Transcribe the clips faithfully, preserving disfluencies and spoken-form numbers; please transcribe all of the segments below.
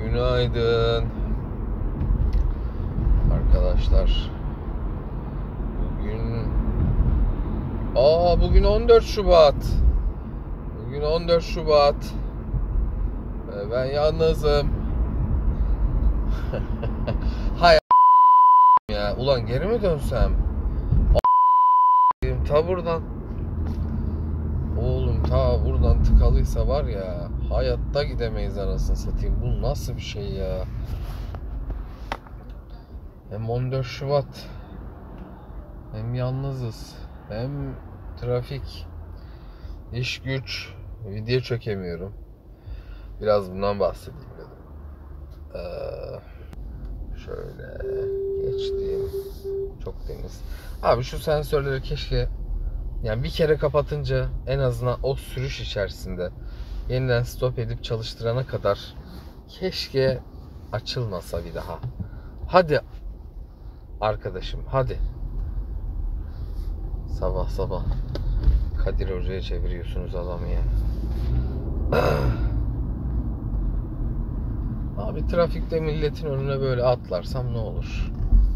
Günaydın arkadaşlar. Bugün Aa bugün on dört Şubat. Bugün on dört Şubat. Ve ben yalnızım. Hay ya. Ulan geri mi dönsem? Ta buradan. Oğlum ta buradan tıkalıysa var ya, hayatta gidemeyiz anasını satayım. Bu nasıl bir şey ya? Hem on dört Şubat, hem yalnızız, hem trafik, iş güç, video çekemiyorum. Biraz bundan bahsedeyim dedim. Ee, şöyle geçtiğim çok temiz. Abi şu sensörleri keşke, yani bir kere kapatınca en azından o sürüş içerisinde yeniden stop edip çalıştırana kadar keşke açılmasa bir daha. Hadi arkadaşım, hadi. Sabah sabah Kadir Hoca'ya çeviriyorsunuz adamı ya. Abi trafikte milletin önüne böyle atlarsam ne olur?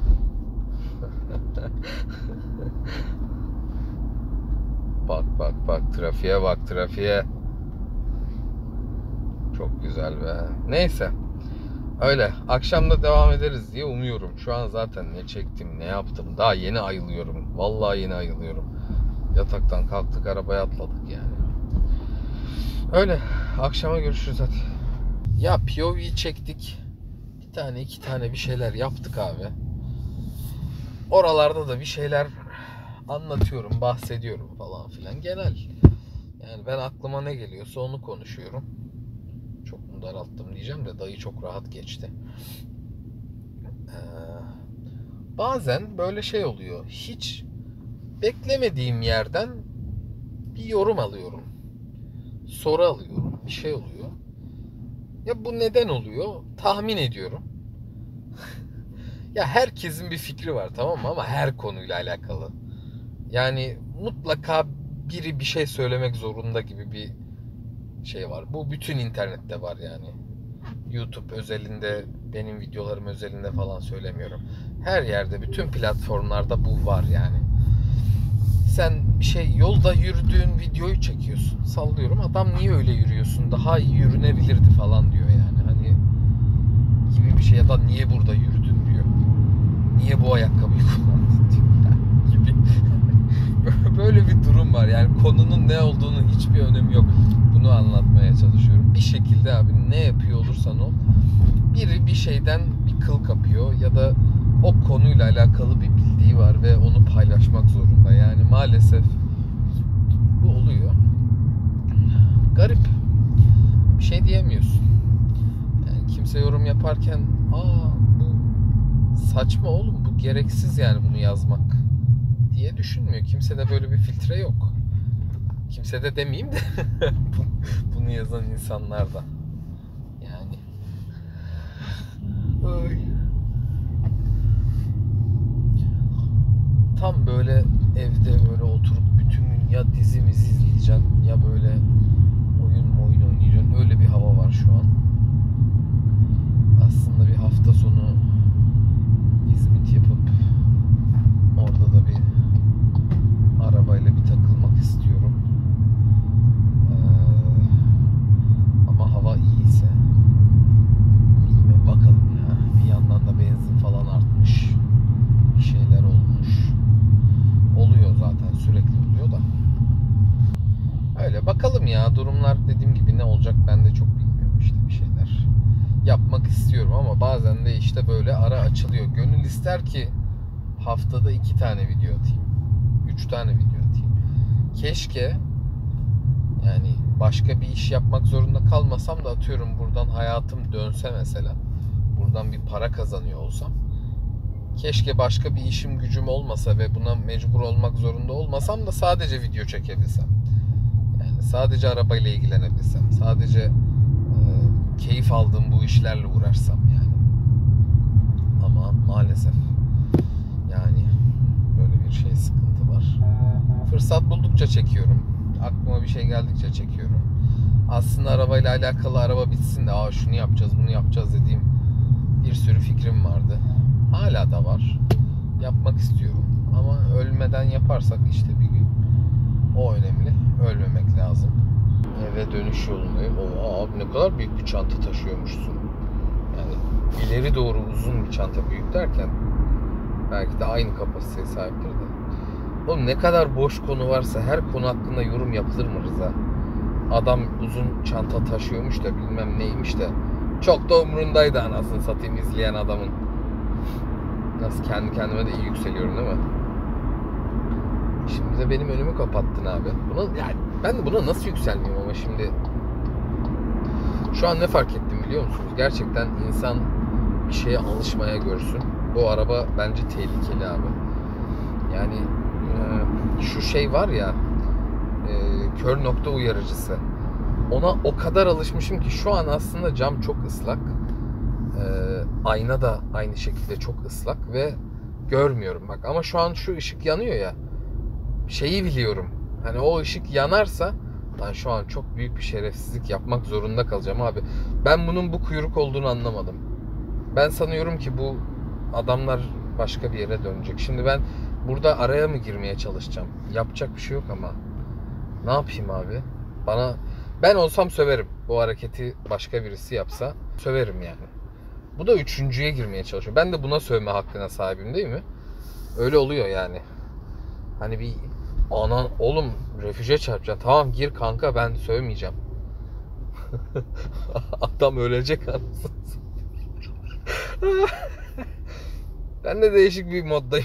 Bak bak bak, trafiğe bak, trafiğe. Çok güzel be. Neyse. Öyle. Akşamda devam ederiz diye umuyorum. Şu an zaten ne çektim, ne yaptım. Daha yeni ayılıyorum. Vallahi yeni ayılıyorum. Yataktan kalktık, arabaya atladık yani. Öyle. Akşama görüşürüz hadi. Ya P O V çektik. Bir tane iki tane bir şeyler yaptık abi. Oralarda da bir şeyler anlatıyorum, bahsediyorum falan filan. Genel. Yani ben aklıma ne geliyorsa onu konuşuyorum. Çok mu daralttım diyeceğim de dayı çok rahat geçti. Ee, bazen böyle şey oluyor. Hiç beklemediğim yerden bir yorum alıyorum. Soru alıyorum. Bir şey oluyor. Ya bu neden oluyor? Tahmin ediyorum. Ya herkesin bir fikri var, tamam mı? Ama her konuyla alakalı. Yani mutlaka biri bir şey söylemek zorunda gibi bir şey var. Bu bütün internette var yani. YouTube özelinde, benim videolarım özelinde falan söylemiyorum. Her yerde, bütün platformlarda bu var yani. Sen bir şey, yolda yürüdüğün videoyu çekiyorsun. Sallıyorum. Adam niye öyle yürüyorsun? Daha iyi yürünebilirdi falan diyor yani. Hani gibi bir şey, ya da niye burada yürüdün diyor. Niye bu ayakkabıyı kullandın diyor. Gibi. Böyle bir durum var. Yani konunun ne olduğunu hiçbir önemi yok. Bunu anlatmaya çalışıyorum. Bir şekilde abi, ne yapıyor olursan ol, biri bir şeyden bir kıl kapıyor ya da o konuyla alakalı bir bildiği var ve onu paylaşmak zorunda. Yani maalesef bu oluyor. Garip. Bir şey diyemiyorsun. Yani kimse yorum yaparken aa bu saçma oğlum, bu gereksiz yani bunu yazmak diye düşünmüyor. Kimsede böyle bir filtre yok. Kimse de demeyeyim de bunu yazan insanlar da. Yani. Ay. Tam böyle evde böyle oturup bütün gün ya dizimizi izleyeceksin ya böyle oyun oyun oynayacaksın. Öyle bir hava var şu an. Aslında bir hafta sonu İzmit yapıp orada da bir arabayla bir takılmak istiyorum. Ee, ama hava iyiyse bilmiyorum, bakalım ya. Bir yandan da benzin falan artmış. Bir şeyler olmuş. Oluyor zaten, sürekli oluyor da. Öyle bakalım ya, durumlar dediğim gibi ne olacak ben de çok bilmiyorum, işte bir şeyler yapmak istiyorum ama bazen de işte böyle ara açılıyor. Gönül ister ki haftada iki tane video atayım. Üç tane video atayım. Keşke yani başka bir iş yapmak zorunda kalmasam da, atıyorum buradan hayatım dönse mesela. Buradan bir para kazanıyor olsam. Keşke başka bir işim gücüm olmasa ve buna mecbur olmak zorunda olmasam da sadece video çekebilsem. Yani sadece arabayla ilgilenebilsem. Sadece e, keyif aldığım bu işlerle uğraşsam yani. Ama maalesef yani böyle bir şey, sıkıntı var. Fırsat buldukça çekiyorum. aklıma bir şey geldikçe çekiyorum. Aslında arabayla alakalı, araba bitsin de aa şunu yapacağız, bunu yapacağız dediğim bir sürü fikrim vardı. Hala da var. Yapmak istiyorum. Ama ölmeden yaparsak işte bir gün. O önemli. Ölmemek lazım. Eve dönüş yolundayım. Oo, abi ne kadar büyük bir çanta taşıyormuşsun. Yani ileri doğru uzun bir çanta, büyük derken belki de aynı kapasiteye sahiptir de. Oğlum ne kadar boş konu varsa her konu hakkında yorum yapılır mı Rıza? Adam uzun çanta taşıyormuş da bilmem neymiş de çok da umrundaydı anasını satayım izleyen adamın. Nasıl kendi kendime de iyi yükseliyorum değil mi? Şimdi de benim önümü kapattın abi. Buna, yani ben de buna nasıl yükselmeyeyim ama şimdi şu an ne fark ettim biliyor musunuz? Gerçekten insan bir şeye alışmaya görsün. Bu araba bence tehlikeli abi. Yani e, şu şey var ya e, kör nokta uyarıcısı. Ona o kadar alışmışım ki şu an aslında cam çok ıslak. E, ayna da aynı şekilde çok ıslak ve görmüyorum bak. Ama şu an şu ışık yanıyor ya. Şeyi biliyorum. Hani o ışık yanarsa ben şu an çok büyük bir şerefsizlik yapmak zorunda kalacağım abi. Ben bunun bu kuyruk olduğunu anlamadım. Ben sanıyorum ki bu adamlar başka bir yere dönecek. Şimdi ben burada araya mı girmeye çalışacağım? Yapacak bir şey yok ama. Ne yapayım abi? Bana ben olsam söverim. Bu hareketi başka birisi yapsa söverim yani. Bu da üçüncüye girmeye çalışıyor. Ben de buna sövme hakkına sahibim değil mi? Öyle oluyor yani. Hani bir anan oğlum refüje çarpacaksın. Tamam gir kanka ben sövmeyeceğim. Adam ölecek anasını. Ben de değişik bir moddayım.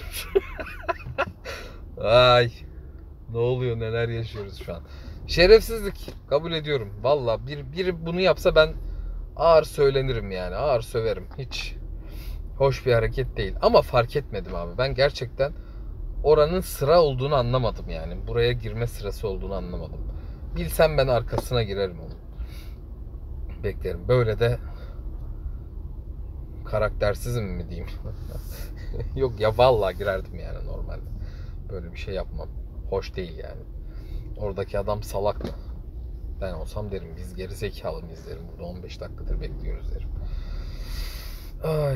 Ay. Ne oluyor, neler yaşıyoruz şu an. Şerefsizlik kabul ediyorum. Valla bir, biri bunu yapsa ben ağır söylenirim yani. Ağır söverim. Hiç hoş bir hareket değil. Ama fark etmedim abi. Ben gerçekten oranın sıra olduğunu anlamadım yani. Buraya girme sırası olduğunu anlamadım. Bilsem ben arkasına girerim onu. Beklerim. Böyle de karaktersizim mi diyeyim. Yok ya vallahi girerdim yani normalde. Böyle bir şey yapmam. Hoş değil yani. Oradaki adam salak mı? Ben olsam derim biz geri zekalı mıyız derim. Burada on beş dakikadır bekliyoruz derim. Ay.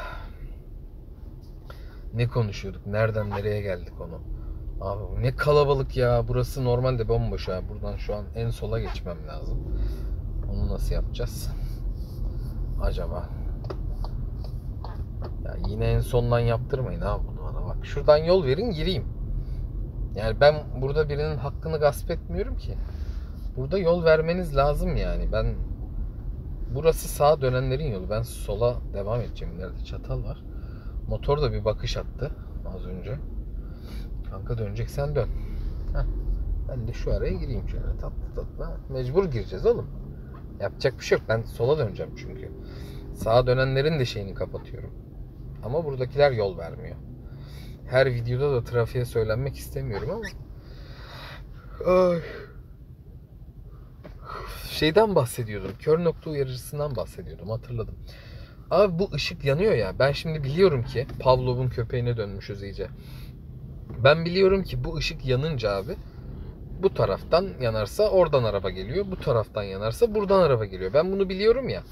Ne konuşuyorduk? Nereden nereye geldik onu? Abi ne kalabalık ya. Burası normalde bomboş ha. Buradan şu an en sola geçmem lazım. Onu nasıl yapacağız? Acaba? Ya yine en sondan yaptırmayın abi bunu bana. Bak şuradan yol verin gireyim. Yani ben burada birinin hakkını gasp etmiyorum ki. Burada yol vermeniz lazım yani. Ben burası sağa dönenlerin yolu. Ben sola devam edeceğim. İleride çatal var. Motor da bir bakış attı az önce. Kanka döneceksen dön. Heh. Ben de şu araya gireyim şöyle tatlı tatlı. Mecbur gireceğiz oğlum. Yapacak bir şey yok. Ben sola döneceğim çünkü. Sağa dönenlerin de şeyini kapatıyorum. Ama buradakiler yol vermiyor. Her videoda da trafiğe söylenmek istemiyorum ama. Ay. Şeyden bahsediyordum. Kör nokta uyarıcısından bahsediyordum. Hatırladım. Abi bu ışık yanıyor ya. Ben şimdi biliyorum ki Pavlov'un köpeğine dönmüşüz iyice. Ben biliyorum ki bu ışık yanınca abi bu taraftan yanarsa oradan araba geliyor. Bu taraftan yanarsa buradan araba geliyor. Ben bunu biliyorum ya.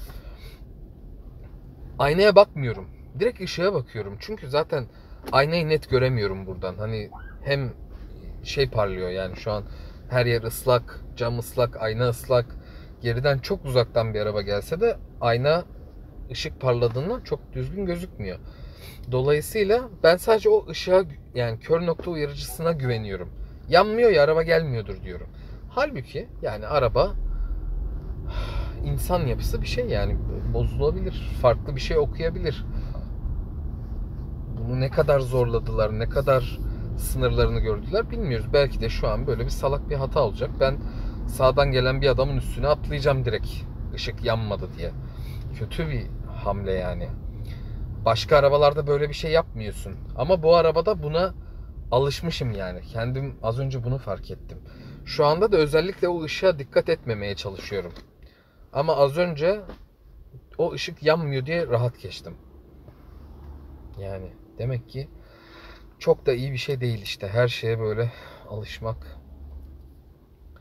Aynaya bakmıyorum. Direkt ışığa bakıyorum. Çünkü zaten aynayı net göremiyorum buradan. Hani hem şey parlıyor yani şu an her yer ıslak, cam ıslak, ayna ıslak. Geriden çok uzaktan bir araba gelse de ayna ışık parladığından çok düzgün gözükmüyor. Dolayısıyla ben sadece o ışığa yani kör nokta uyarıcısına güveniyorum. Yanmıyor ya araba gelmiyordur diyorum. Halbuki yani araba insan yapısı bir şey yani bozulabilir. Farklı bir şey okuyabilir. Bunu ne kadar zorladılar, ne kadar sınırlarını gördüler bilmiyoruz. Belki de şu an böyle bir salak bir hata olacak. Ben sağdan gelen bir adamın üstüne atlayacağım direkt. Işık yanmadı diye. Kötü bir hamle yani. Başka arabalarda böyle bir şey yapmıyorsun. Ama bu arabada buna alışmışım yani. Kendim az önce bunu fark ettim. Şu anda da özellikle o ışığa dikkat etmemeye çalışıyorum. Ama az önce o ışık yanmıyor diye rahat geçtim. Yani demek ki çok da iyi bir şey değil işte. Her şeye böyle alışmak.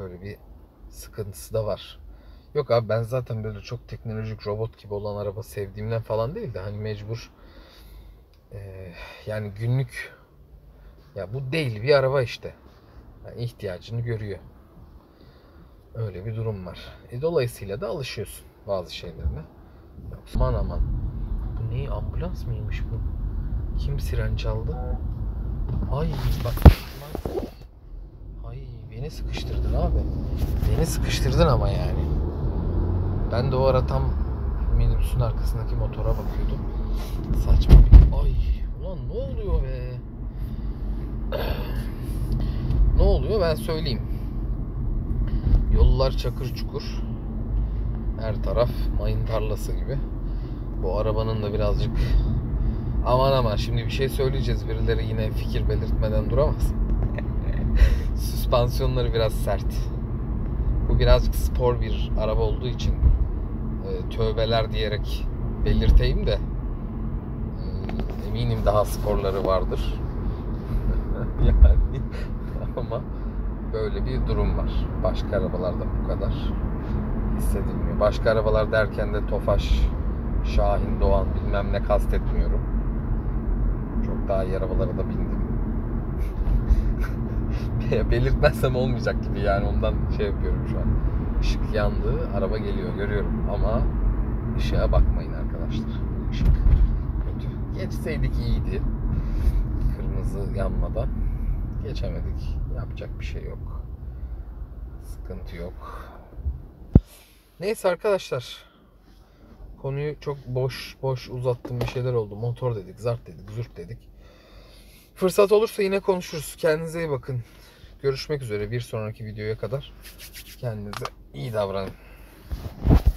Böyle bir sıkıntısı da var. Yok abi, ben zaten böyle çok teknolojik robot gibi olan araba sevdiğimden falan değil de hani mecbur e, yani günlük, ya bu değil bir araba işte. Yani ihtiyacını görüyor. Öyle bir durum var. E, dolayısıyla da alışıyorsun bazı şeylerine. Aman aman. Bu ne, ambulans mıymış bu? Kim siren çaldı? Ay bak. Ay beni sıkıştırdın abi. Beni sıkıştırdın ama yani. Ben de o ara tam minibüsün arkasındaki motora bakıyordum. Saçma bir... Ay ulan ne oluyor be? Ne oluyor ben söyleyeyim. Yollar çakır çukur. Her taraf mayın tarlası gibi. Bu arabanın da birazcık... Aman aman, şimdi bir şey söyleyeceğiz. Birileri yine fikir belirtmeden duramaz. Süspansiyonları biraz sert. Bu birazcık spor bir araba olduğu için e, tövbeler diyerek belirteyim de e, eminim daha sporları vardır. Yani ama böyle bir durum var. Başka arabalarda bu kadar hissedilmiyor. Başka arabalar derken de Tofaş, Şahin, Doğan bilmem ne kastetmiyorum. Çok daha iyi arabalara da bindim. Belirtmezsem olmayacak gibi yani, ondan şey yapıyorum şu an. Işık yandı, araba geliyor görüyorum ama ışığa bakmayın arkadaşlar. Işık kötü. Geçseydik iyiydi. Kırmızı yanmadan geçemedik. Yapacak bir şey yok. Sıkıntı yok. Neyse arkadaşlar. Konuyu çok boş boş uzattım, bir şeyler oldu. Motor dedik, zart dedik, zürt dedik. Fırsat olursa yine konuşuruz. Kendinize iyi bakın. Görüşmek üzere bir sonraki videoya kadar. Kendinize iyi davranın.